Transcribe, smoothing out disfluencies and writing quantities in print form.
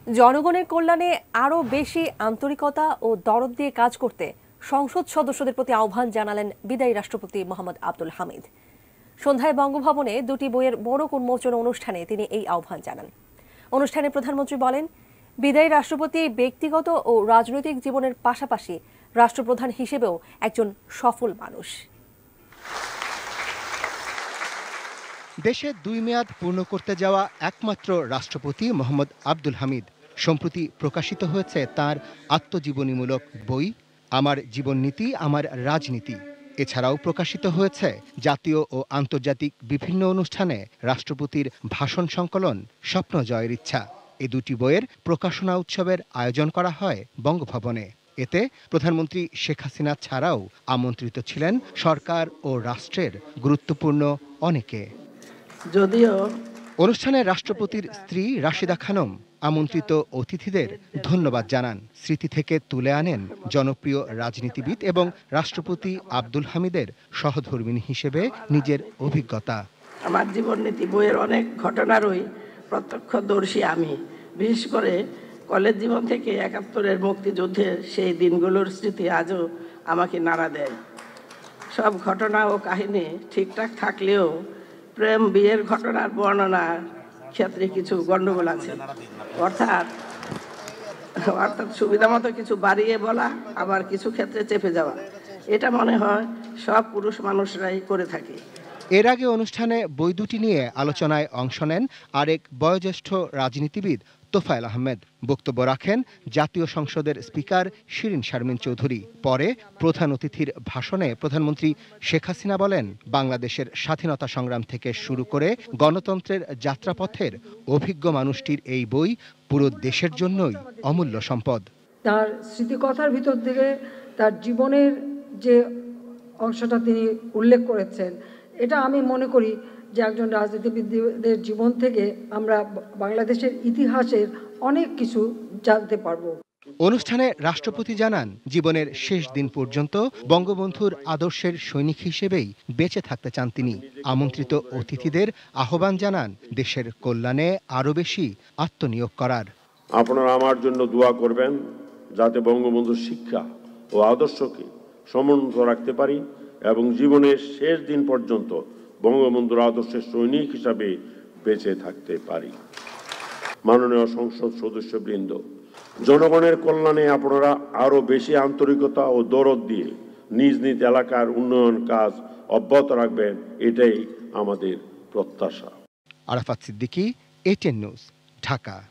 জনগণের কল্যাণে আরও বেশি আন্তরিকতা ও দরদ দিয়ে কাজ করতে সংসদ সদস্যদের প্রতি আহ্বান জানালেন বিদায়ী রাষ্ট্রপতি মোহাম্মদ আব্দুল হামিদ। সন্ধ্যায় বঙ্গভবনে দুটি বইয়ের মোড়ক উন্মোচন অনুষ্ঠানে তিনি এই আহ্বান জানান। অনুষ্ঠানে প্রধানমন্ত্রী বলেন, বিদায়ী রাষ্ট্রপতি ব্যক্তিগত ও রাজনৈতিক জীবনের পাশাপাশি রাষ্ট্রপ্রধান হিসেবেও একজন সফল মানুষ। দেশে 2 মেয়াদ পূর্ণ করতে যাওয়া একমাত্র রাষ্ট্রপতি মোহাম্মদ আব্দুল হামিদ। সম্প্রতি প্রকাশিত হয়েছে তার আত্মজীবনীমূলক বই আমার জীবননীতি আমার রাজনীতি। এছাড়াও প্রকাশিত হয়েছে জাতীয় ও আন্তর্জাতিক বিভিন্ন অনুষ্ঠানে রাষ্ট্রপতির ভাষণ সংকলন স্বপ্ন জয়ের ইচ্ছা। এই দুটি বইয়ের প্রকাশনা উৎসবের আয়োজন করা হয় বঙ্গভবনে। এতে প্রধানমন্ত্রী শেখ হাসিনা ছাড়াও আমন্ত্রিত ছিলেন সরকার ও রাষ্ট্রের গুরুত্বপূর্ণ অনেকে। যদিও অনুষ্ঠানে রাষ্ট্রপতির স্ত্রী রাশিদা খানম আমন্ত্রিত অতিথিদের ধন্যবাদ জানান। স্মৃতি থেকে তুলে আনেন জনপ্রিয় রাজনীতিবিদ এবং রাষ্ট্রপতি আব্দুল হামিদের সহধর্মিণী হিসেবে নিজের অভিজ্ঞতা। আমার জীবননীতি বইয়ের অনেক ঘটনারই প্রত্যক্ষদর্শী আমি। বিশেষ করে কলেজ জীবন থেকে ৭১-এর মুক্তিযুদ্ধের সেই দিনগুলোর স্মৃতি আজও আমাকে নাড়া দেয়। সব ঘটনা ও কাহিনী ঠিকঠাক থাকলেও প্রেম বিয়ের ঘটনার বর্ণনার ক্ষেত্রে কিছু গণ্ডগোল আছে। অর্থাৎ সুবিধা মতো কিছু বাড়িয়ে বলা, আবার কিছু ক্ষেত্রে চেপে যাওয়া। এটা মনে হয় সব পুরুষ মানুষরাই করে থাকে। এর আগে অনুষ্ঠানে বই দুটি নিয়ে আলোচনায় অংশ নেন আরেক বয়োজ্যেষ্ঠ রাজনীতিবিদ তোফায়েল আহমেদ। বক্তব্য রাখেন জাতীয় সংসদের স্পিকার শিরিন শারমিন চৌধুরী। পরে প্রধান অতিথির ভাষণে প্রধানমন্ত্রী শেখ হাসিনা বলেন, বাংলাদেশের স্বাধীনতা সংগ্রাম থেকে শুরু করে গণতন্ত্রের যাত্রাপথের অভিজ্ঞ মানুষটির এই বই পুরো দেশের জন্যই অমূল্য সম্পদ। তার স্মৃতিকথার ভিতর থেকে তার জীবনের যে অংশটা তিনি উল্লেখ করেছেন, এটা আমি মনে করি যে একজন রাজনীতিবিদদের জীবন থেকে আমরা বাংলাদেশের ইতিহাসের অনেক কিছু জানতে পারব। অনুষ্ঠানে রাষ্ট্রপতি জানান, জীবনের শেষ দিন পর্যন্ত বঙ্গবন্ধুর আদর্শের সৈনিক হিসেবেই বেঁচে থাকতে চান তিনি। আমন্ত্রিত অতিথিদের আহ্বান জানান দেশের কল্যাণে আরও বেশি আত্মনিয়োগ করার। আপনারা আমার জন্য দোয়া করবেন যাতে বঙ্গবন্ধুর শিক্ষা ও আদর্শকে সমুন্নত রাখতে পারি এবং জীবনের শেষ দিন পর্যন্ত বঙ্গবন্ধুর আদর্শের সৈনিক হিসাবে বেঁচে থাকতে পারি। মাননীয় সংসদ সদস্যবৃন্দ, জনগণের কল্যাণে আপনারা আরও বেশি আন্তরিকতা ও দরদ দিয়ে নিজ নিজ এলাকার উন্নয়ন কাজ অব্যাহত রাখবেন, এটাই আমাদের প্রত্যাশা। Arafat Siddiqui, ATN news, Dhaka.